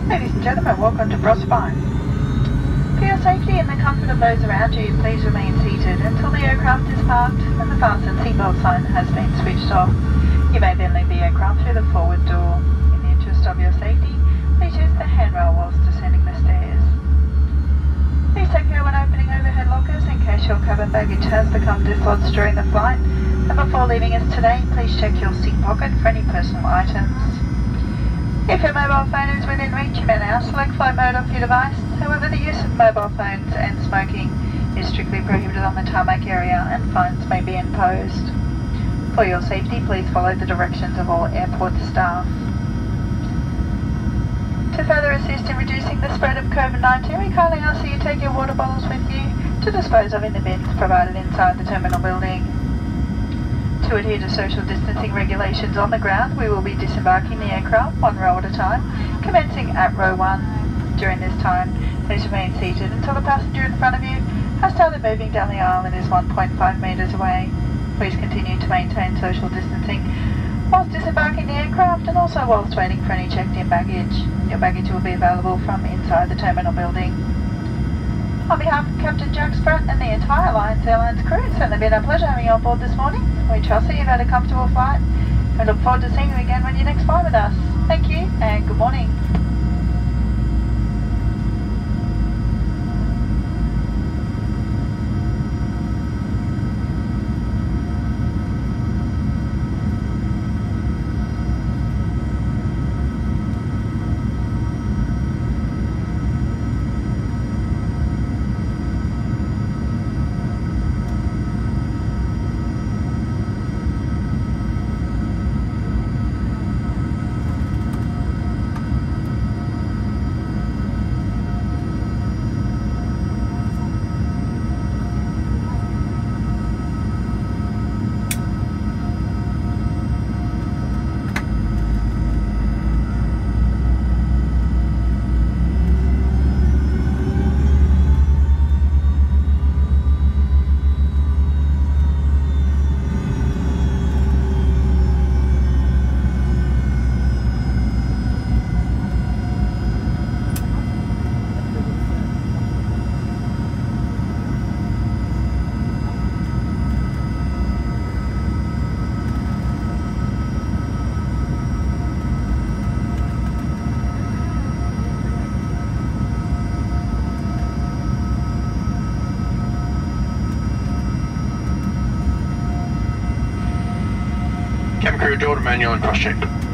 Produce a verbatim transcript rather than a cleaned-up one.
Ladies and gentlemen, welcome to Proserpine. For your safety and the comfort of those around you, please remain seated until the aircraft is parked and the fasten seatbelt sign has been switched off. You may then leave the aircraft through the forward door. In the interest of your safety, please use the handrail whilst descending the stairs. Please take care when opening overhead lockers in case your cabin baggage has become dislodged during the flight. And before leaving us today, please check your seat pocket for any personal items. If your mobile phone is within reach, you may now select flight mode off your device. However, the use of mobile phones and smoking is strictly prohibited on the tarmac area and fines may be imposed. For your safety, please follow the directions of all airport staff. To further assist in reducing the spread of COVID nineteen, we kindly ask that you take your water bottles with you to dispose of in the bins provided inside the terminal building. To adhere to social distancing regulations on the ground, we will be disembarking the aircraft one row at a time, commencing at row one. During this time, please remain seated until the passenger in front of you has started moving down the aisle and is one point five metres away. Please continue to maintain social distancing whilst disembarking the aircraft and also whilst waiting for any checked-in baggage. Your baggage will be available from inside the terminal building. On behalf of Captain Jack Spratt and the entire Alliance Airlines crew, it's certainly been a pleasure having you on board this morning. We trust that you've had a comfortable flight and look forward to seeing you again when you next fly with us. Thank you and good morning. Cabin crew, door to manual and cross check.